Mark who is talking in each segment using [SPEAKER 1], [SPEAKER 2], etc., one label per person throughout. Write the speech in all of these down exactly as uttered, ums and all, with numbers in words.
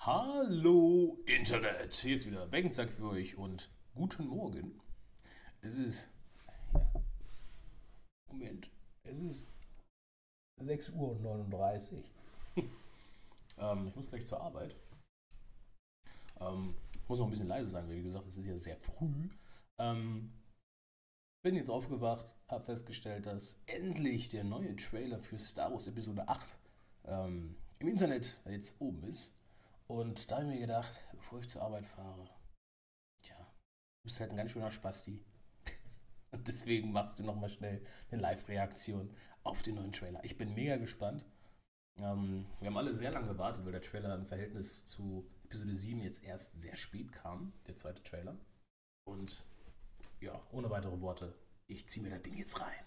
[SPEAKER 1] Hallo Internet, hier ist wieder Beckenzeit für euch und guten Morgen. Es ist, ja, Moment, es ist sechs Uhr neununddreißig. ähm, ich muss gleich zur Arbeit. Ähm, muss noch ein bisschen leise sein, weil wie gesagt, es ist ja sehr früh. Ähm, bin jetzt aufgewacht, habe festgestellt, dass endlich der neue Trailer für Star Wars Episode acht ähm, im Internet jetzt oben ist. Und da habe ich mir gedacht, bevor ich zur Arbeit fahre, tja, du bist halt ein ganz schöner Spasti. Und deswegen machst du nochmal schnell eine Live-Reaktion auf den neuen Trailer. Ich bin mega gespannt. Ähm, wir haben alle sehr lange gewartet, weil der Trailer im Verhältnis zu Episode sieben jetzt erst sehr spät kam, der zweite Trailer. Und ja, ohne weitere Worte, ich ziehe mir das Ding jetzt rein.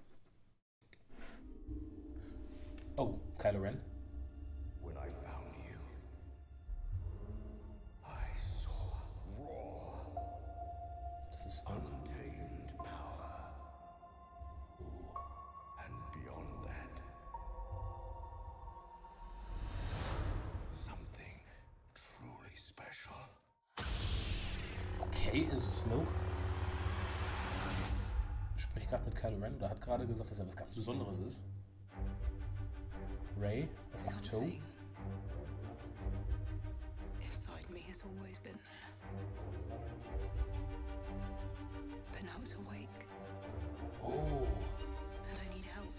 [SPEAKER 1] Oh, Kylo Ren.
[SPEAKER 2] When I found you, I saw raw,
[SPEAKER 1] Das ist Snoke.
[SPEAKER 2] untamed power. And beyond that, something truly special.
[SPEAKER 1] Okay, ist es Snoke? Spricht gerade mit Kylo Ren oder hat gerade gesagt, dass er was ganz Besonderes ist. Rey auf Ahch-To.
[SPEAKER 3] Something inside me has always been there. But now it's awake,
[SPEAKER 1] Oh,
[SPEAKER 3] and I need help.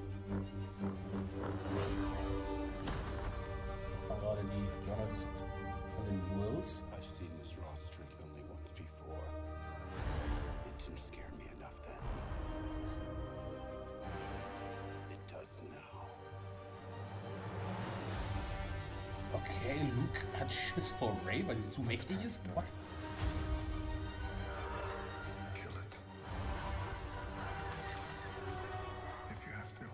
[SPEAKER 1] das waren gerade die Journals von den Wills.
[SPEAKER 2] I've seen this raw strength only once before. It didn't scare me enough then. It does now.
[SPEAKER 1] Okay, Luke hat Schiss vor Rey, weil sie zu mächtig ist? What?
[SPEAKER 2] Kill it. If you have to.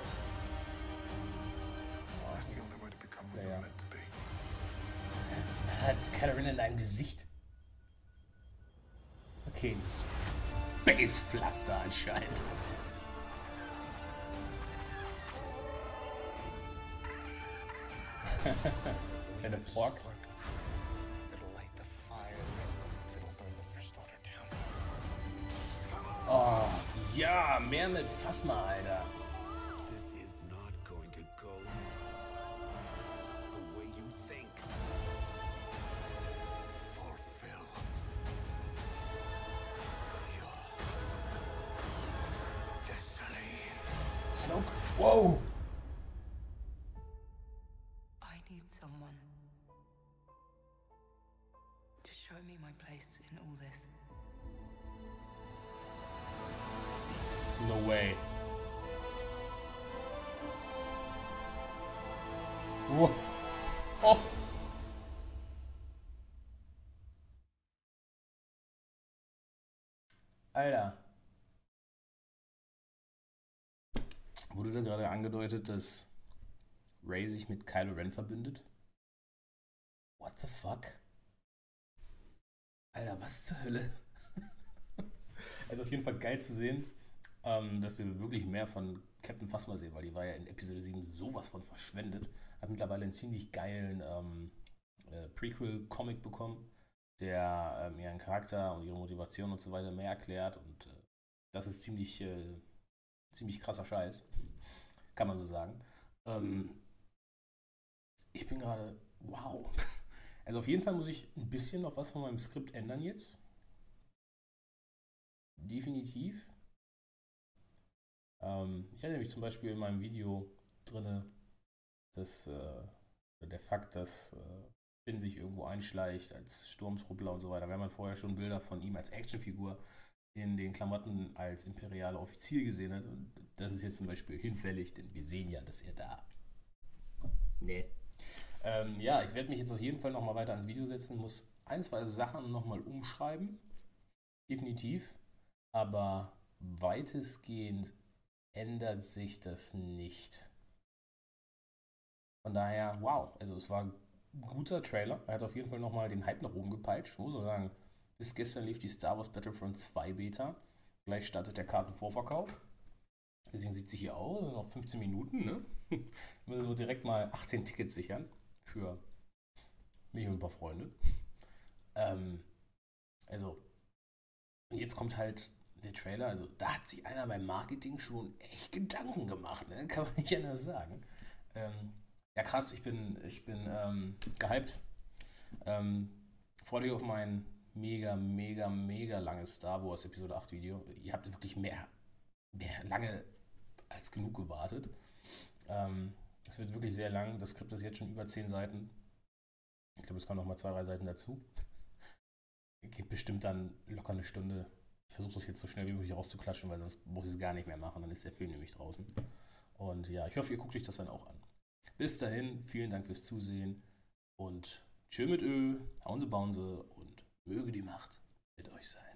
[SPEAKER 2] That's the only way to become what
[SPEAKER 1] Ja, ja.
[SPEAKER 2] you're meant to be.
[SPEAKER 1] Was hat Kylo Ren in deinem Gesicht? Okay, Space Pflaster anscheinend. Kleine Pork.
[SPEAKER 2] It'll light the fire. It'll burn the First Order down.
[SPEAKER 1] Oh, ja, mehr mit Phasma, Alter.
[SPEAKER 2] This is not going to go the way you think. Fulfill your destiny.
[SPEAKER 1] Snoke, wow.
[SPEAKER 3] I need someone to show me my place in all this.
[SPEAKER 1] No way. Wow. Oh. Alter. Wurde da gerade angedeutet, dass Rey sich mit Kylo Ren verbündet? What the fuck? Alter, was zur Hölle? Also auf jeden Fall geil zu sehen, ähm, dass wir wirklich mehr von Captain Phasma sehen, weil die war ja in Episode sieben sowas von verschwendet. Hat mittlerweile einen ziemlich geilen ähm, äh, Prequel-Comic bekommen, der ähm, ihren Charakter und ihre Motivation und so weiter mehr erklärt. Und äh, das ist ziemlich, äh, ziemlich krasser Scheiß, kann man so sagen. Ähm, ich bin gerade, wow. Also auf jeden Fall muss ich ein bisschen noch was von meinem Skript ändern jetzt. Definitiv. Ähm, ich hatte nämlich zum Beispiel in meinem Video drin, dass äh, der Fakt, dass äh, Finn sich irgendwo einschleicht als Sturmtruppler und so weiter, wenn man vorher schon Bilder von ihm als Actionfigur in den Klamotten als imperialer Offizier gesehen hat. Und das ist jetzt zum Beispiel hinfällig, denn wir sehen ja, dass er da. Nee. Ähm, ja, ich werde mich jetzt auf jeden Fall nochmal weiter ans Video setzen, muss ein, zwei Sachen nochmal umschreiben. Definitiv. Aber weitestgehend ändert sich das nicht. Von daher, wow, also es war ein guter Trailer. Er hat auf jeden Fall nochmal den Hype nach oben gepeitscht. Ich muss auch sagen, bis gestern lief die Star Wars Battlefront zwei Beta. Gleich startet der Kartenvorverkauf. Deswegen sieht sie hier aus, noch fünfzehn Minuten, ne? Müssen wir direkt mal achtzehn Tickets sichern für Mich und ein paar Freunde. Ähm, also, und jetzt kommt halt der Trailer. Also, da hat sich einer beim Marketing schon echt Gedanken gemacht, ne? Kann man nicht anders sagen. Ähm, ja, krass, ich bin, ich bin ähm, gehypt. Ähm, Freut euch auf mein mega, mega, mega langes Star Wars Episode acht Video. Ihr habt wirklich mehr, mehr lange als genug gewartet. Ähm, Es wird wirklich sehr lang. Das Skript ist jetzt schon über zehn Seiten. Ich glaube, es kommen noch mal zwei, drei Seiten dazu. Geht bestimmt dann locker eine Stunde. Ich versuche das jetzt so schnell wie möglich rauszuklatschen, weil sonst muss ich es gar nicht mehr machen. Dann ist der Film nämlich draußen. Und ja, ich hoffe, ihr guckt euch das dann auch an. Bis dahin, vielen Dank fürs Zusehen und tschö mit Ö, hauen Sie, bauen Sie und möge die Macht mit euch sein.